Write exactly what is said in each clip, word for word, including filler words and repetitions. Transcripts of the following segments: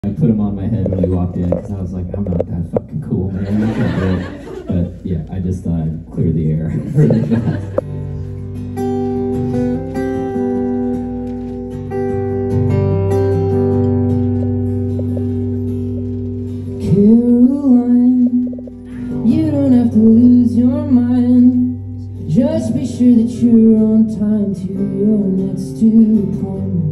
I put them on my head when we walked in because I was like, I'm not that fucking cool, man. I can't do it. But yeah, I just thought I'd clear the air really fast. Caroline, you don't have to lose your mind. Just be sure that you're on time to your next appointment.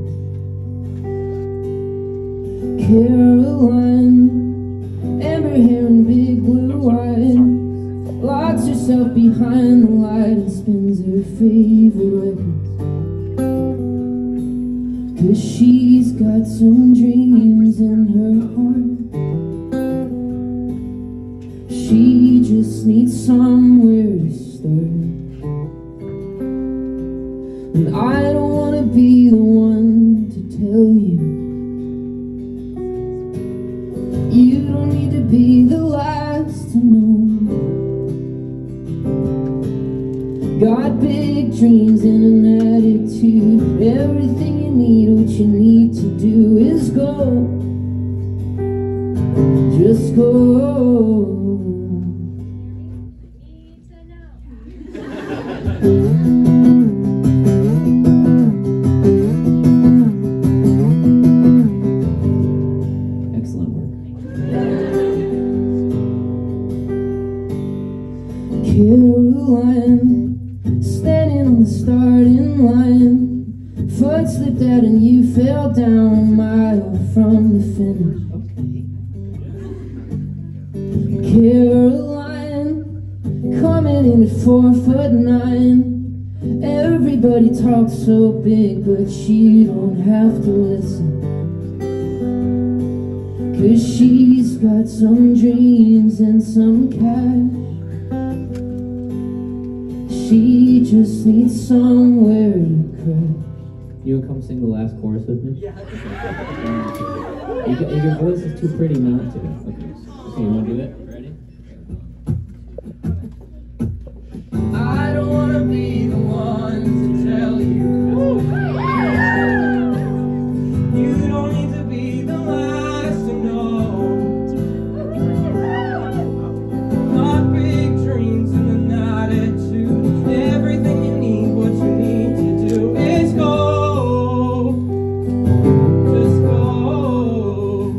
Caroline, amber hair and big blue eyes, locks herself behind the light and spins her favorite records. Cause she's got some dreams in her heart. She just needs somewhere to start. And I don't want to be the one to tell you you don't need to be the last to know. Got big dreams and an attitude. Everything you need, what you need to do is go. Just go. Excellent work. Caroline, standing on the starting line, foot slipped out and you fell down a mile from the finish. Caroline, coming in at four foot nine. Everybody talks so big, but you don't have to listen. Cause she's got some dreams and some cash. She just needs somewhere to crash. You would come sing the last chorus with me? Yeah. you, your voice is too pretty not to. Okay, okay, you want to do it? Ready? I don't want to be the one to tell you. You don't need to be the last to know. Got big dreams and an attitude. Everything you need, what you need to do is go. Just go.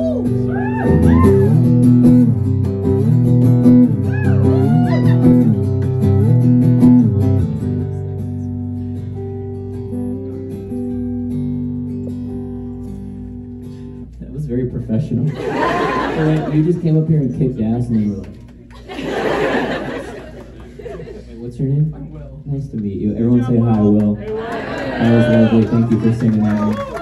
That was very professional. Wait, you just came up here and kicked ass and you were like... Wait, what's your name? I'm Will. Nice to meet you. Everyone say hi, Will. That was lovely. Thank you for singing that one.